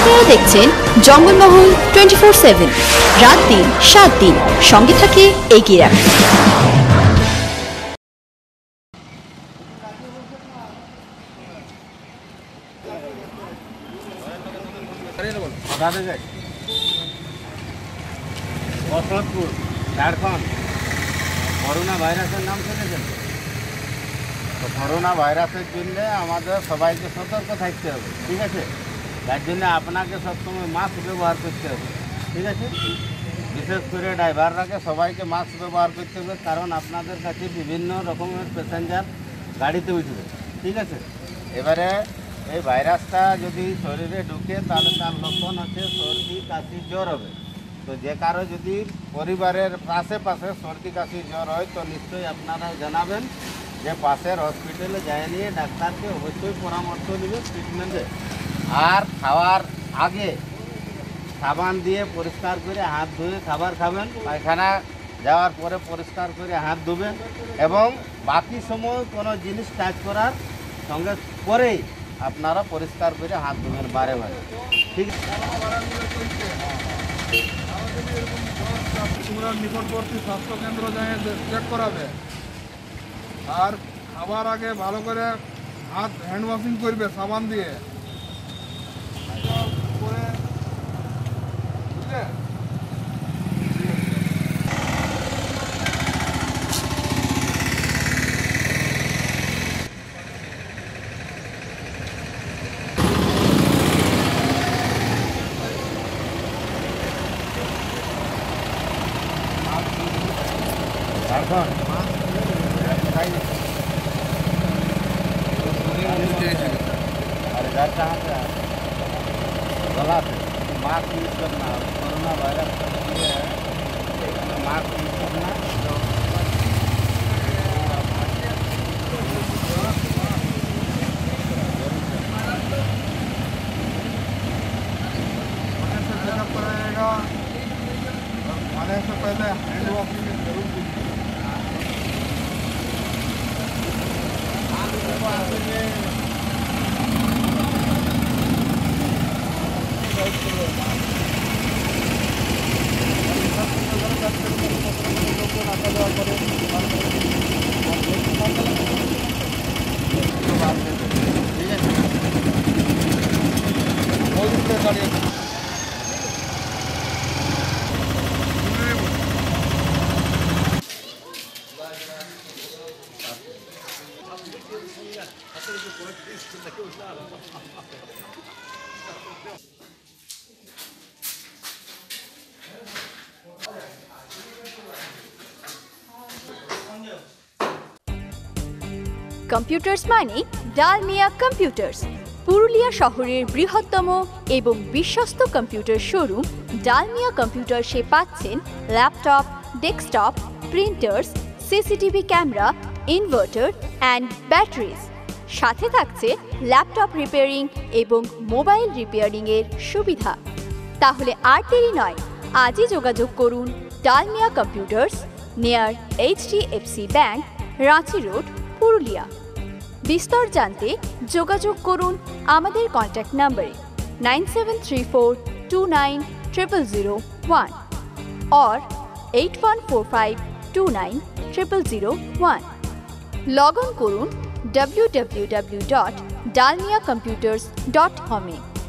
আপনারা দেখছেন জঙ্গলমহল 24/7 রাত দিন 7 দিন সঙ্গে থাকে এগিয়ে রাখে। বসন্তপুর ঝাড়খণ্ড করোনা ভাইরাসের নাম শুনেছেন? তো করোনা ভাইরাসের জন্য আমাদের সবাইকে সতর্ক থাকতে হবে, ঠিক আছে? তার জন্য আপনাকে সবসময় মাস্ক ব্যবহার করতে হবে, ঠিক আছে? বিশেষ করে ড্রাইভাররাকে সবাইকে মাস্ক ব্যবহার করতে হবে, কারণ আপনাদের কাছে বিভিন্ন রকমের প্যাসেঞ্জার গাড়িতে উঠবে, ঠিক আছে? এবারে এই ভাইরাসটা যদি শরীরে ঢুকে তাহলে তার লক্ষণ হচ্ছে সর্দি, কাশি, জ্বর হবে। তো যে কারো যদি পরিবারের পাশে সর্দি, কাশি, জ্বর হয় তো নিশ্চয়ই আপনারা জানাবেন, যে পাশের হসপিটালে যায় নিয়ে ডাক্তারকে অবশ্যই পরামর্শ নেবে ট্রিটমেন্টে। আর খাওয়ার আগে সাবান দিয়ে পরিষ্কার করে হাত ধুয়ে খাবার খাবেন, পায়খানা যাওয়ার পরে পরিষ্কার করে হাত ধুবেন, এবং বাকি সময় কোনো জিনিস টাচ করার সঙ্গে পরেই আপনারা পরিষ্কার করে হাত ধুবেন বারে বারে, ঠিক আছে? তোমরা নিকটবর্তী স্বাস্থ্যকেন্দ্র যায় চেক করাবে, আর খাবার আগে ভালো করে হাত হ্যান্ড ওয়াশিং করবে সাবান দিয়ে। বুঝলে? ঝাড়খণ্ড अरे घर कहाँ से है? गला से। मास्क यूज करना, कोरोना वायरस का ये है, मास्क यूज करना। चेकअप कराएगा, आने से पहले हैंड वॉशिंग जरूर कीजिए। কম্পিউটার্স মানে ডালমিয়া কম্পিউটার্স, পুরুলিয়া শহরের বৃহত্তম এবং বিশ্বস্ত কম্পিউটার শোরুম। ডালমিয়া কম্পিউটার্সে পাচ্ছেন laptop, desktop, printers, CCTV camera, inverter and batteries. সাথে থাকছে ল্যাপটপ রিপেয়ারিং এবং মোবাইল রিপেয়ারিংয়ের সুবিধা। তাহলে আর দেরি নয়, আজই যোগাযোগ করুন Dalmia computers, near HDFC bank, Ranchi road, Purulia. বিস্তর জানতে যোগাযোগ করুন আমাদের কন্ট্যাক্ট নম্বরে 9734290001 or 8145290001। লগ অন করুন www.dalmiacomputers.com-এ।